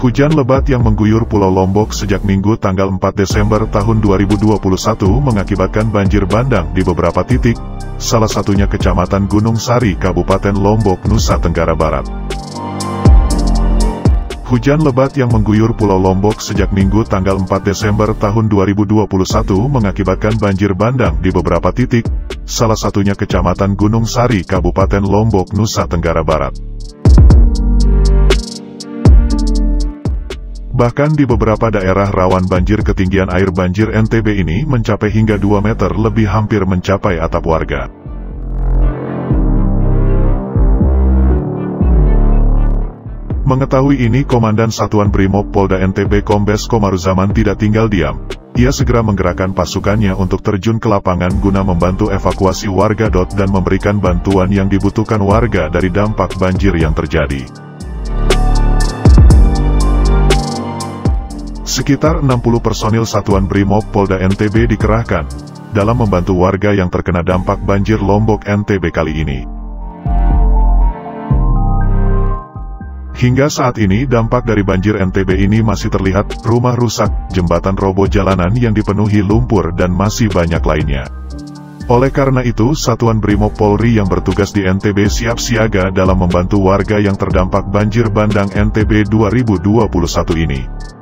Hujan lebat yang mengguyur Pulau Lombok sejak Minggu tanggal 4 Desember tahun 2021 mengakibatkan banjir bandang di beberapa titik, salah satunya Kecamatan Gunung Sari, Kabupaten Lombok, Nusa Tenggara Barat. Hujan lebat yang mengguyur Pulau Lombok sejak Minggu tanggal 4 Desember tahun 2021 mengakibatkan banjir bandang di beberapa titik, salah satunya Kecamatan Gunung Sari, Kabupaten Lombok, Nusa Tenggara Barat. Bahkan di beberapa daerah rawan banjir, ketinggian air banjir NTB ini mencapai hingga 2 meter lebih, hampir mencapai atap warga. Mengetahui ini, Komandan Satuan Brimob Polda NTB Kombes Komaruzaman tidak tinggal diam. Ia segera menggerakkan pasukannya untuk terjun ke lapangan guna membantu evakuasi warga dan memberikan bantuan yang dibutuhkan warga dari dampak banjir yang terjadi. Sekitar 60 personil Satuan Brimob Polda NTB dikerahkan dalam membantu warga yang terkena dampak banjir Lombok NTB kali ini. Hingga saat ini dampak dari banjir NTB ini masih terlihat, rumah rusak, jembatan roboh, jalanan yang dipenuhi lumpur, dan masih banyak lainnya. Oleh karena itu, Satuan Brimob Polri yang bertugas di NTB siap siaga dalam membantu warga yang terdampak banjir bandang NTB 2021 ini.